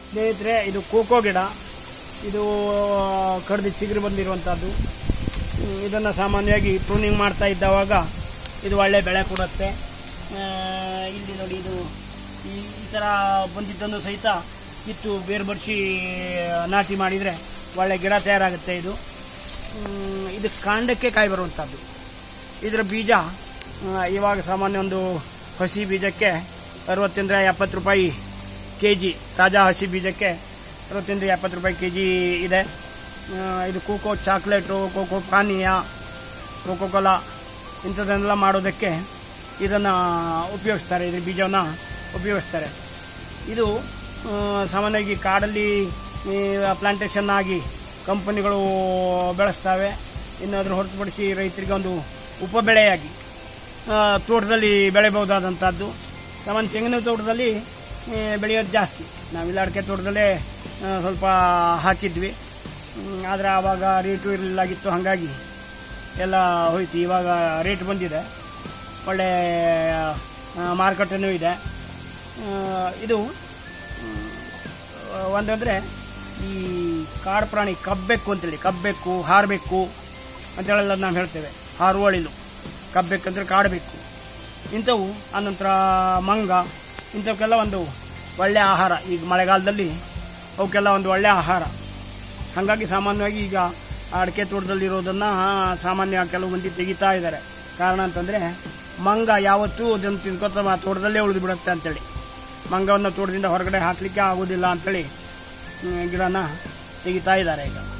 ಸ್ನೇಹಿತರೆ, ಇದು ಕೋಕೋ ಗಿಡ. ಇದು ಕಡ್ದು ಚಿಗುರು ಬಂದಿರುವಂಥದ್ದು. ಇದನ್ನು ಸಾಮಾನ್ಯವಾಗಿ ಪ್ರೂನಿಂಗ್ ಮಾಡ್ತಾ ಇದ್ದವಾಗ ಇದು ಒಳ್ಳೆ ಬೆಳೆ ಕೊಡುತ್ತೆ. ಇಲ್ಲಿ ನೋಡಿ, ಇದು ಈ ಥರ ಬಂದಿದ್ದನ್ನು ಸಹಿತ ಕಿತ್ತು ಬೇರ್ಪಡಿಸಿ ನಾಟಿ ಮಾಡಿದರೆ ಒಳ್ಳೆ ಗಿಡ ತಯಾರಾಗುತ್ತೆ. ಇದು ಕಾಂಡಕ್ಕೆ ಕಾಯಿ ಬರುವಂಥದ್ದು. ಇದರ ಬೀಜ ಇವಾಗ ಸಾಮಾನ್ಯ ಒಂದು ಹಸಿ ಬೀಜಕ್ಕೆ 60-70 ರೂಪಾಯಿ kg. ತಾಜಾ ಹಸಿ ಬೀಜಕ್ಕೆ 60-70 ರೂಪಾಯಿ kg ಇದೆ. ಇದು ಕೋಕೋ ಚಾಕ್ಲೇಟು, ಕೋಕೋ ಪಾನೀಯ, ಕೋಕೋ ಕೋಲಾ ಇಂಥದ್ದನ್ನೆಲ್ಲ ಮಾಡೋದಕ್ಕೆ ಇದನ್ನು ಉಪಯೋಗಿಸ್ತಾರೆ. ಇದ್ರ ಬೀಜವನ್ನು ಉಪಯೋಗಿಸ್ತಾರೆ. ಇದು ಸಾಮಾನ್ಯವಾಗಿ ಕಾಡಲ್ಲಿ ಪ್ಲಾಂಟೇಶನ್ ಆಗಿ ಕಂಪನಿಗಳು ಬೆಳೆಸ್ತವೆ. ಇನ್ನು ಅದನ್ನು ಹೊರತುಪಡಿಸಿ ರೈತರಿಗೆ ಒಂದು ಉಪಬೆಳೆಯಾಗಿ ತೋಟದಲ್ಲಿ ಬೆಳೆಯಬಹುದಾದಂಥದ್ದು. ಸಾಮಾನ್ಯ ತೆಂಗಿನ ತೋಟದಲ್ಲಿ ಬೆಳೆಯೋದು ಜಾಸ್ತಿ. ನಾವಿಲ್ಲ ಅಡಿಕೆ ತೋಟದಲ್ಲೇ ಸ್ವಲ್ಪ ಹಾಕಿದ್ವಿ. ಆದರೆ ಆವಾಗ ರೇಟು ಇರಲಿಲ್ಲಾಗಿತ್ತು, ಹಾಗಾಗಿ ಎಲ್ಲ ಹೋಯ್ತು. ಇವಾಗ ರೇಟ್ ಬಂದಿದೆ, ಒಳ್ಳೆ ಮಾರುಕಟ್ಟೆನೂ ಇದೆ. ಇದು ಒಂದಂದರೆ ಈ ಕಾಡು ಪ್ರಾಣಿ ಕಬ್ಬೆಕ್ಕು ಅಂತೇಳಿ, ಕಬ್ಬೆಕ್ಕು, ಹಾರಬೇಕು ಅಂತೇಳೆಲ್ಲ ನಾವು ಹೇಳ್ತೇವೆ. ಹಾರುವಳಿಲು, ಕಬ್ಬೆಕ್ಕಂದ್ರೆ ಕಾಡಬೇಕು ಇಂಥವು. ಆನಂತರ ಮಂಗ, ಇಂಥವಕ್ಕೆಲ್ಲ ಒಂದು ಒಳ್ಳೆಯ ಆಹಾರ. ಈಗ ಮಳೆಗಾಲದಲ್ಲಿ ಅವಕ್ಕೆಲ್ಲ ಒಂದು ಒಳ್ಳೆಯ ಆಹಾರ. ಹಾಗಾಗಿ ಸಾಮಾನ್ಯವಾಗಿ ಈಗ ಅಡಿಕೆ ತೋಟದಲ್ಲಿರೋದನ್ನು ಸಾಮಾನ್ಯ ಕೆಲವು ಮಂದಿ ತೆಗಿತಾ ಇದ್ದಾರೆ. ಕಾರಣ ಅಂತಂದರೆ ಮಂಗ ಯಾವತ್ತೂ ಅದನ್ನು ತಿನ್ಕೊತ ತೋಟದಲ್ಲೇ ಉಳಿದು ಬಿಡುತ್ತೆ ಅಂಥೇಳಿ, ಮಂಗವನ್ನು ತೋಟದಿಂದ ಹೊರಗಡೆ ಹಾಕಲಿಕ್ಕೆ ಆಗೋದಿಲ್ಲ ಅಂಥೇಳಿ ಗಿಡನ ತೆಗಿತಾ ಇದ್ದಾರೆ ಈಗ.